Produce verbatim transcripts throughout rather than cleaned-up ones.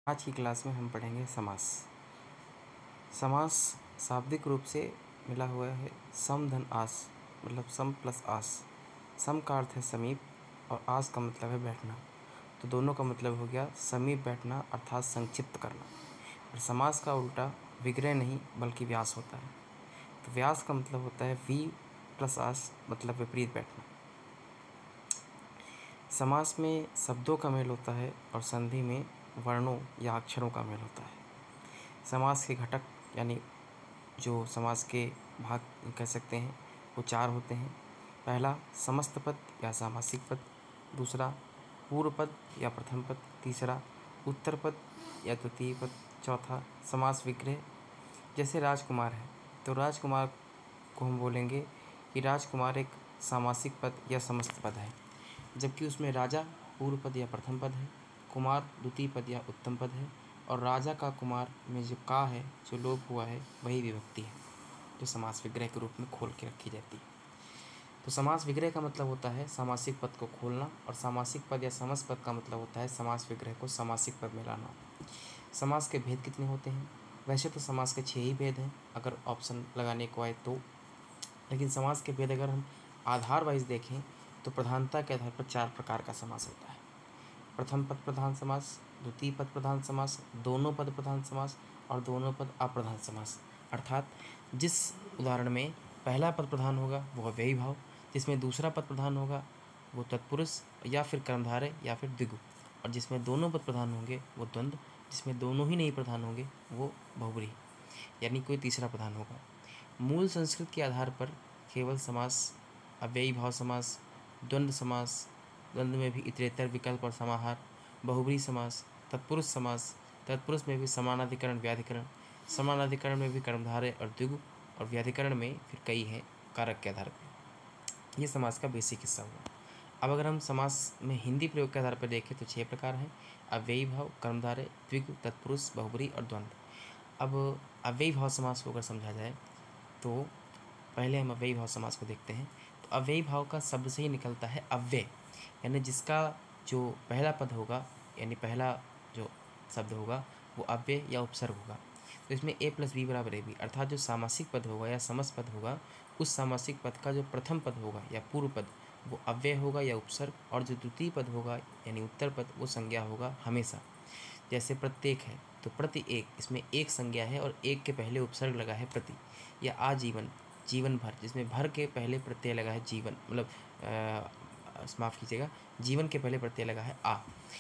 आज की क्लास में हम पढ़ेंगे समास। समास शाब्दिक रूप से मिला हुआ है सम धन आस, मतलब सम प्लस आस। सम का अर्थ है समीप और आस का मतलब है बैठना, तो दोनों का मतलब हो गया समीप बैठना अर्थात संक्षिप्त करना। और समास का उल्टा विग्रह नहीं बल्कि व्यास होता है, तो व्यास का मतलब होता है वी प्लस आस, मतलब विपरीत बैठना। समास में शब्दों का मेल होता है और संधि में वर्णों या अक्षरों का मेल होता है। समास के घटक यानी जो समास के भाग कह सकते हैं वो चार होते हैं। पहला समस्त पद या सामासिक पद, दूसरा पूर्व पद या प्रथम पद, तीसरा उत्तर पद या द्वितीय पद, चौथा समास विग्रह। जैसे राजकुमार है तो राजकुमार को हम बोलेंगे कि राजकुमार एक सामासिक पद या समस्त पद है, जबकि उसमें राजा पूर्व पद या प्रथम पद है, कुमार द्वितीय पद या उत्तम पद है, और राजा का कुमार में जो का है, जो लोप हुआ है, वही विभक्ति है जो समास विग्रह के रूप में खोल के रखी जाती है। तो समास विग्रह का मतलब होता है सामासिक पद को खोलना, और सामासिक पद या समस्त पद का मतलब होता है समास विग्रह को सामासिक पद में लाना। समास के भेद कितने होते हैं? वैसे तो समास के छः ही भेद हैं अगर ऑप्शन लगाने को आए तो, लेकिन समास के भेद अगर हम आधार वाइज देखें तो प्रधानता के आधार पर चार प्रकार का समास होता है। प्रथम पद प्रधान समास, द्वितीय पद प्रधान समास, दोनों पद प्रधान समास और दोनों पद अप्रधान समास। अर्थात जिस उदाहरण में पहला पद प्रधान होगा वो अव्ययी भाव, जिसमें दूसरा पद प्रधान होगा वो तत्पुरुष या फिर कर्मधारय या फिर द्विगु, और जिसमें दोनों पद प्रधान होंगे वो द्वंद्व, जिसमें दोनों ही नहीं प्रधान होंगे वो बहुब्रीहि, यानी कोई तीसरा प्रधान होगा। मूल संस्कृत के आधार पर केवल समास, अव्ययी भाव समास, द्वंद्व समास, द्वंद्व में भी इतरेतर विकल्प और समाहार, बहुब्रीहि समास, तत्पुरुष समास, तत्पुरुष में भी समानाधिकरण व्याधिकरण, समानाधिकरण में भी कर्मधारय और द्विगु, और व्याधिकरण में फिर कई हैं कारक के आधार पर। ये समास का बेसिक हिस्सा हुआ। अब अगर हम समास में हिंदी प्रयोग के आधार पर देखें तो छह प्रकार हैं: अव्ययी भाव, कर्मधारय, द्विगु, तत्पुरुष, बहुब्रीहि और द्वंद्व। अब अव्ययी भाव समास को अगर समझा जाए तो पहले हम अव्ययी भाव समास को देखते हैं। तो अव्ययी भाव का शब्द से ही निकलता है अव्यय, यानी जिसका जो पहला पद होगा यानी पहला जो शब्द होगा वो अव्यय या उपसर्ग होगा। तो इसमें ए प्लस बी बराबर ए बी, अर्थात जो सामासिक पद होगा या समस्त पद होगा उस सामासिक पद का जो प्रथम पद होगा या पूर्व पद वो अव्यय होगा या उपसर्ग, और जो द्वितीय पद होगा यानी उत्तर पद वो संज्ञा होगा हमेशा। जैसे प्रत्येक है तो प्रति एक, इसमें एक संज्ञा है और एक के पहले उपसर्ग लगा है प्रति, या आजीवन, जीवन भर, जिसमें भर के पहले प्रत्यय लगा है जीवन, मतलब माफ़ कीजिएगा, जीवन के पहले प्रत्यय लगा है आ।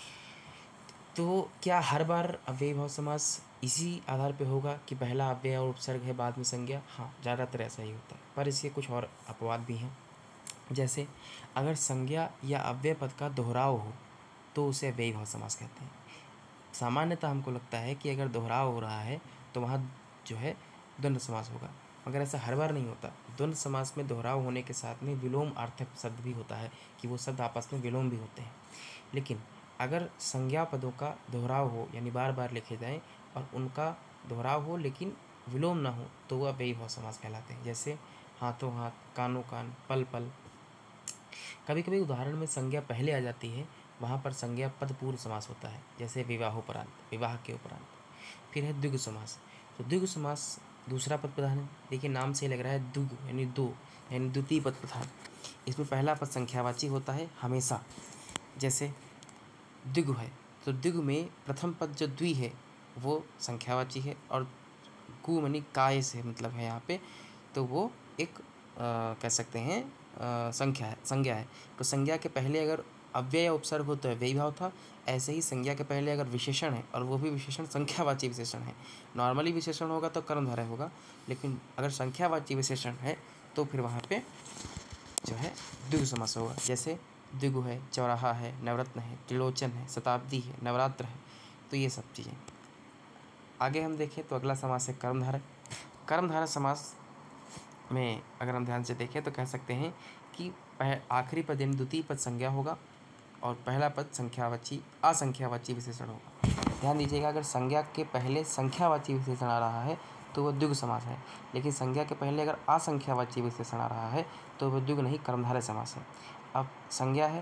तो क्या हर बार अव्ययी भाव समास इसी आधार पे होगा कि पहला अव्यय और उपसर्ग है बाद में संज्ञा? हाँ, ज़्यादातर ऐसा ही होता है, पर इसके कुछ और अपवाद भी हैं। जैसे अगर संज्ञा या अव्यय पद का दोहराव हो तो उसे अव्ययी भाव समास कहते हैं। सामान्यतः हमको लगता है कि अगर दोहराव हो रहा है तो वहाँ जो है द्वंद्व समास होगा, मगर ऐसा हर बार नहीं होता। द्वंद्व समास में दोहराव होने के साथ में विलोम अर्थक शब्द भी होता है कि वो शब्द आपस में विलोम भी होते हैं। लेकिन अगर संज्ञा पदों का दोहराव हो यानी बार बार लिखे जाएं और उनका दोहराव हो लेकिन विलोम ना हो तो वह अव्ययी भाव समास कहलाते हैं। जैसे हाथों हाथ, कानों कान, पल पल। कभी कभी उदाहरण में संज्ञा पहले आ जाती है, वहाँ पर संज्ञा पद पूर्व समास होता है, जैसे विवाहोपरांत, विवाह के उपरांत। फिर है द्विगु समास। तो द्विगु समास दूसरा पद प्रधान है, देखिए नाम से लग रहा है द्विगु यानी दो, यानी द्वितीय पद प्रधान। इसमें पहला पद संख्यावाची होता है हमेशा। जैसे द्विगु है तो द्विगु में प्रथम पद जो द्वि है वो संख्यावाची है, और गु मनी काय से मतलब है यहाँ पे, तो वो एक आ, कह सकते हैं आ, संख्या है, संज्ञा है। तो संज्ञा के पहले अगर अव्यय या उपसर्ग हो तो अव्ययी भाव था, ऐसे ही संज्ञा के पहले अगर विशेषण है और वो भी विशेषण संख्यावाची विशेषण है, नॉर्मली विशेषण होगा तो कर्मधारय होगा, लेकिन अगर संख्यावाची विशेषण है तो फिर वहाँ पे जो है द्विगु समास होगा। जैसे द्विगु है, चौराहा है, नवरत्न है, त्रिलोचन है, शताब्दी है, नवरात्र है, तो ये सब चीज़ें। आगे हम देखें तो अगला समास है कर्मधारय। कर्मधारय समास में अगर हम ध्यान से देखें तो कह सकते हैं कि आखिरी पद यानी द्वितीय पद संज्ञा होगा और पहला पद संख्यावाची असंख्यावाची विशेषण होगा। ध्यान दीजिएगा, अगर संज्ञा के पहले संख्यावाची विशेषण आ रहा है तो वह द्विगु समास है, लेकिन संज्ञा के पहले अगर असंख्यावाची विशेषण आ रहा है तो वह द्विगु नहीं कर्मधारय समास है। अब संज्ञा है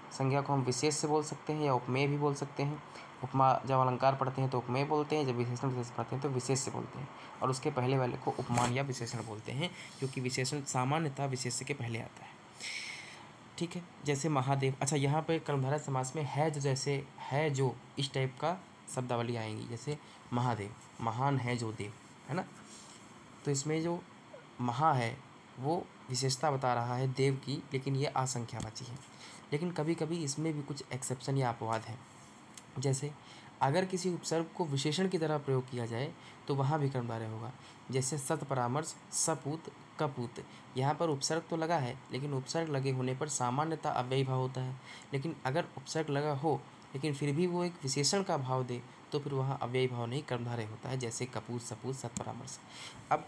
संज्ञा को हम विशेष से बोल सकते हैं या उपमेय भी बोल सकते हैं। उपमा जब अलंकार पढ़ते हैं तो उपमेय बोलते हैं, जब विशेषण विशेष पढ़ते हैं तो विशेष से बोलते हैं, और उसके पहले वाले को उपमान या विशेषण बोलते हैं, क्योंकि विशेषण सामान्यतः विशेष के पहले आता है। ठीक है, जैसे महादेव। अच्छा, यहाँ पे कर्मधारय समास में है जो, जैसे है जो, इस टाइप का शब्दावली आएंगी। जैसे महादेव, महान है जो देव, है ना। तो इसमें जो महा है वो विशेषता बता रहा है देव की, लेकिन ये असंख्यावाची है। लेकिन कभी कभी इसमें भी कुछ एक्सेप्शन या अपवाद है। जैसे अगर किसी उपसर्ग को विशेषण की तरह प्रयोग किया जाए तो वहाँ भी कर्मधारय होगा। जैसे सत परामर्श, सपूत, कपूत। यहाँ पर उपसर्ग तो लगा है, लेकिन उपसर्ग लगे होने पर सामान्यतः अव्ययी भाव होता है। लेकिन अगर उपसर्ग लगा हो लेकिन फिर भी वो एक विशेषण का भाव दे तो फिर वहाँ अव्ययी भाव नहीं, कर्मधारय होता है। जैसे कपूत, सपूत, सत परामर्श। अब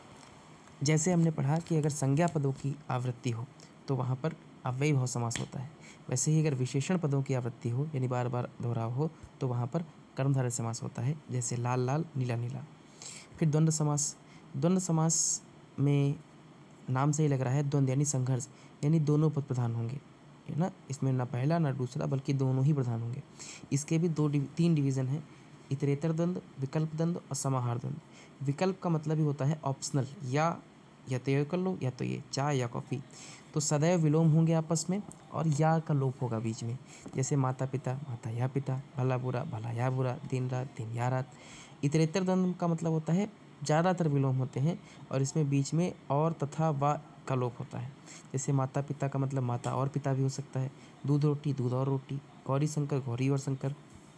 जैसे हमने पढ़ा कि अगर संज्ञा पदों की आवृत्ति हो तो वहाँ पर अव्ययी भाव समास होता है, वैसे ही अगर विशेषण पदों की आवृत्ति हो यानी बार बार दोहराव हो तो वहाँ पर कर्मधारय समास होता है। जैसे लाल लाल, नीला नीला। फिर द्वंद्व समास। द्वंद्व समास में नाम से ही लग रहा है द्वंद्व यानी संघर्ष, यानी दोनों पद प्रधान होंगे, है ना। इसमें ना पहला ना दूसरा बल्कि दोनों ही प्रधान होंगे। इसके भी दो डिव, तीन डिवीज़न हैं, इतरेतर द्वंद्व, विकल्प द्वंद्व और समाहार द्वंद्व। विकल्प का मतलब ही होता है ऑप्शनल, या या तो ये कर लो या तो ये, चाय या कॉफ़ी। तो सदैव विलोम होंगे आपस में और या का लोप होगा बीच में। जैसे माता पिता, माता या पिता, भला बुरा, भला या बुरा, दिन रात, दिन या रात। इतरेतर द्वंद्व का मतलब होता है ज़्यादातर विलोम होते हैं और इसमें बीच में और तथा व का लोप होता है। जैसे माता पिता का मतलब माता और पिता भी हो सकता है। दूध रोटी, दूध और रोटी। गौरी शंकर, गौरी और शंकर।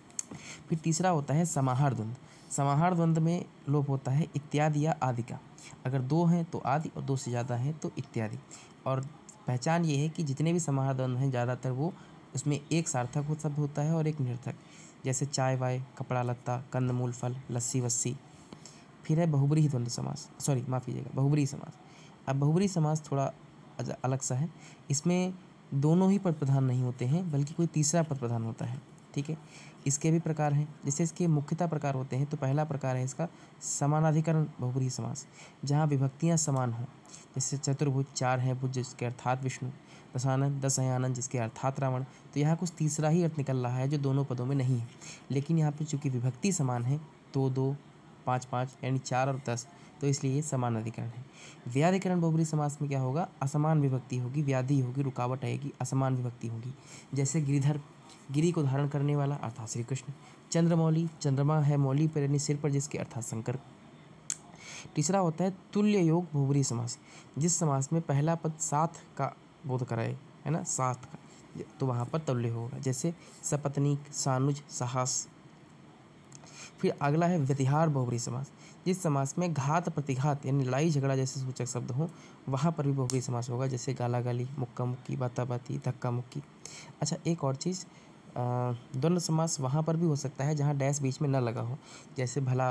फिर तीसरा होता है समाहार द्वंद्व। समाहार द्वंद्व में लोप होता है इत्यादि या आदि का। अगर दो हैं तो आदि और दो से ज़्यादा हैं तो इत्यादि। और पहचान ये है कि जितने भी समाहार द्वंद्व हैं ज़्यादातर वो उसमें एक सार्थक हो शब्द होता है और एक निर्थक। जैसे चाय वाय, कपड़ा लत्ता, कंदमूल फल, लस्सी वस्सी। फिर है बहुब्रीहि द्वंद्व समास, सॉरी माफ़ कीजिएगा, बहुब्रीहि समास। अब बहुब्रीहि समास थोड़ा अलग सा है। इसमें दोनों ही पद प्रधान नहीं होते हैं बल्कि कोई तीसरा पद प्रधान होता है। ठीक है, इसके भी प्रकार हैं। जैसे इसके मुख्यतः प्रकार होते हैं तो पहला प्रकार है इसका समानाधिकरण बहुब्रीहि समास, जहाँ विभक्तियाँ समान हों। जैसे चतुर्भुज, चार है भुज जिसके अर्थात विष्णु, दशानन, दस हैं आनंद जिसके अर्थात रावण। तो यहाँ कुछ तीसरा ही अर्थ निकल रहा है जो दोनों पदों में नहीं है, लेकिन यहाँ पर चूँकि विभक्ति समान है, दो दो, पाँच पाँच यानी चार और दस, तो इसलिए ये समान अधिकरण है। व्याधिकरण बहुब्रीहि समास में क्या होगा, असमान विभक्ति होगी, व्याधि होगी, रुकावट आएगी, असमान विभक्ति होगी। जैसे गिरिधर, गिरी को धारण करने वाला अर्थात श्री कृष्ण। चंद्रमौली, चंद्रमा है मौली पर यानी सिर पर जिसके अर्थात शंकर। तीसरा होता है तुल्य योग बहुब्रीहि समास, जिस समास में पहला पद साथ का बोध कराए, है ना, साथ का, तो वहाँ पर तुल्य होगा। जैसे सपत्नीक, सानुज, साहस। फिर अगला है व्यतिहार बहुब्रीहि समास, जिस समास में घात प्रतिघात यानी लड़ाई झगड़ा जैसे सूचक शब्द हो वहाँ पर भी बहुब्रीहि समास होगा। जैसे गाला गाली, मुक्का मुक्की, बाता बाती, धक्का मुक्की। अच्छा, एक और चीज़, द्वंद्व समास वहाँ पर भी हो सकता है जहाँ डैश बीच में न लगा हो। जैसे भला,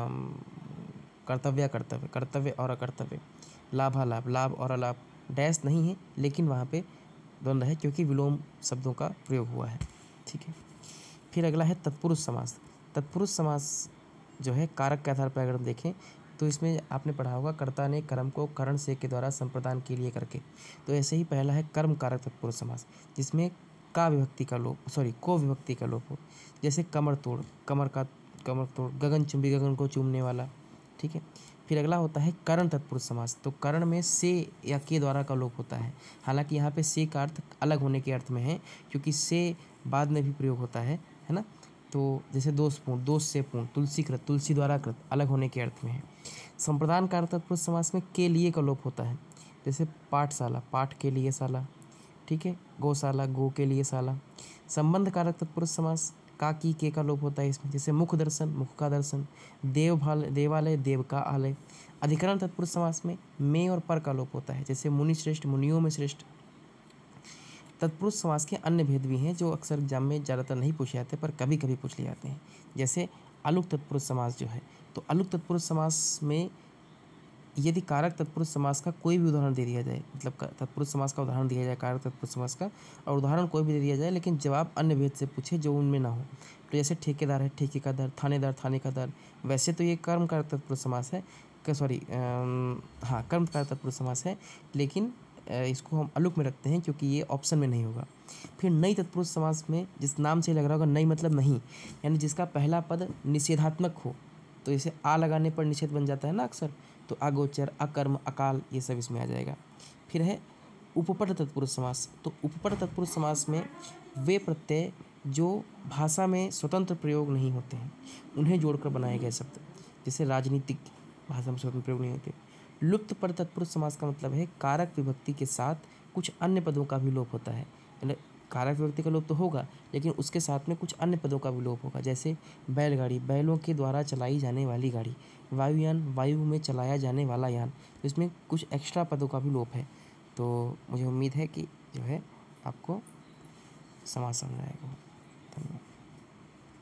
कर्तव्य कर्तव्य, कर्तव्य और अकर्तव्य, लाभालाभ, लाभ और अलाभ। डैश नहीं है लेकिन वहाँ पे द्वंद्व है क्योंकि विलोम शब्दों का प्रयोग हुआ है। ठीक है, फिर अगला है तत्पुरुष समास। तत्पुरुष समास जो है कारक के आधार पर अगर हम देखें तो इसमें आपने पढ़ा होगा कर्ता ने कर्म को करण से के द्वारा संप्रदान के लिए करके। तो ऐसे ही पहला है कर्म कारक तत्पुरुष समास, जिसमें का विभक्ति का लोप, सॉरी को विभक्ति का लोप हो। जैसे कमर तोड़, कमर का कमर तोड़, गगन चुंबी, गगन को चूमने वाला। ठीक है, फिर अगला होता है करण तत्पुरुष समास। तो करण में से या के द्वारा का लोप होता है। हालांकि यहाँ पे से का अर्थ अलग होने के अर्थ में है क्योंकि से बाद में भी प्रयोग होता है, है ना। तो जैसे दोषपूर्ण, दोष से पूर्ण, तुलसी कृत, तुलसी द्वारा कृत, अलग होने के अर्थ में है। संप्रदान कारक तत्पुरुष समास में के लिए का लोप होता है। जैसे पाठशाला, पाठ के लिए शाला। ठीक है, गौशाला, गो के लिए शाला। संबंध कारक तत्पुरुष समास का की के का लोप होता है इसमें। जैसे मुख दर्शन, मुख का दर्शन। देवभाल, देवालय, देव का आलय। अधिकरण तत्पुरुष समास में में और पर का लोप होता है। जैसे मुनि श्रेष्ठ, मुनियों में श्रेष्ठ। तत्पुरुष समास के अन्य भेद भी हैं जो अक्सर एग्जाम में ज़्यादातर नहीं पूछे जाते पर कभी कभी पूछ लिए जाते हैं। जैसे अलुक तत्पुरुष समास जो है, तो अलुक तत्पुरुष समास में यदि कारक तत्पुरुष समास का कोई भी उदाहरण दे दिया जाए, मतलब तत्पुरुष समास का उदाहरण दिया जाए कारक तत्पुरुष समास का, और उदाहरण कोई भी दे दिया जाए लेकिन जवाब अन्य भेद से पूछे जो उनमें ना हो, तो जैसे ठेकेदार है, ठेके का दर, थानेदार, थाने का दर। वैसे तो ये कर्म कारक तत्पुरुष समास है, सॉरी हाँ कर्म कारक तत्पुरुष समास है, लेकिन इसको हम अलुक में रखते हैं क्योंकि ये ऑप्शन में नहीं होगा। फिर नई तत्पुरुष समास में जिस नाम से लग रहा होगा नई मतलब नहीं, यानी जिसका पहला पद निषेधात्मक हो, तो इसे आ लगाने पर निषेध बन जाता है ना अक्सर, तो अगोचर, अकर्म, अकाल ये सब इसमें आ जाएगा। फिर है उपपद तत्पुरुष समास। तो उपपद तत्पुरुष समास में वे प्रत्यय जो भाषा में स्वतंत्र प्रयोग नहीं होते हैं उन्हें जोड़कर बनाए गए शब्द, जैसे राजनीतिक भाषा में स्वतंत्र प्रयोग नहीं होते। लुप्त पद तत्पुरुष समास का मतलब है कारक विभक्ति के साथ कुछ अन्य पदों का भी लोप होता है। मतलब कारक विभक्ति का लोप तो होगा लेकिन उसके साथ में कुछ अन्य पदों का भी लोप होगा, जैसे बैलगाड़ी, बैलों के द्वारा चलाई जाने वाली गाड़ी। वायुयान, वायु में चलाया जाने वाला यान। तो इसमें कुछ एक्स्ट्रा पदों का भी लोप है। तो मुझे उम्मीद है कि जो है आपको समाज समझ आएगा। धन्यवाद।